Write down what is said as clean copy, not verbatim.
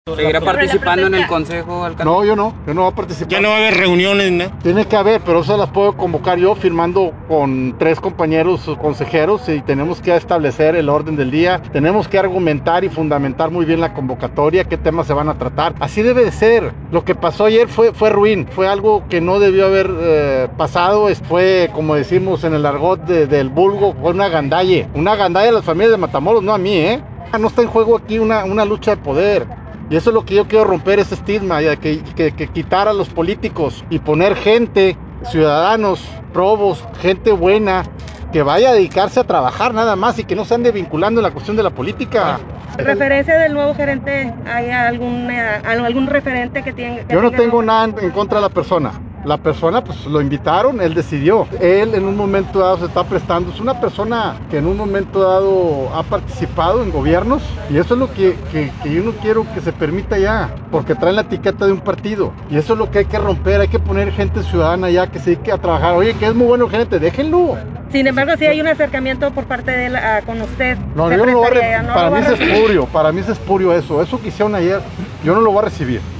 ¿Seguirá participando en el consejo, alcalde? No, yo no voy a participar. Ya no va a haber reuniones, ¿no? Tiene que haber, pero eso las puedo convocar yo firmando con 3 compañeros consejeros y tenemos que establecer el orden del día, tenemos que argumentar y fundamentar muy bien la convocatoria, qué temas se van a tratar. Así debe de ser. Lo que pasó ayer fue ruin, fue algo que no debió haber pasado, fue, como decimos en el argot del vulgo, fue una gandalle a las familias de Matamoros, no a mí, ¿eh? No está en juego aquí una lucha de poder. Y eso es lo que yo quiero romper, ese estigma, que quitar a los políticos y poner gente, ciudadanos, probos, gente buena, que vaya a dedicarse a trabajar nada más y que no se ande vinculando en la cuestión de la política. ¿Referencia del nuevo gerente? ¿Hay algún referente que tenga? Yo no tengo nada en contra de la persona. La persona, pues lo invitaron, él decidió. Él en un momento dado se está prestando. Es una persona que en un momento dado ha participado en gobiernos y eso es lo que yo no quiero que se permita ya, porque traen la etiqueta de un partido. Y eso es lo que hay que romper, hay que poner gente ciudadana ya que se dedique a trabajar. Oye, que es muy bueno el gerente, déjenlo. Sin embargo, si hay un acercamiento por parte de él con usted. No, yo no lo voy a para mí es espurio eso que hicieron ayer, yo no lo voy a recibir.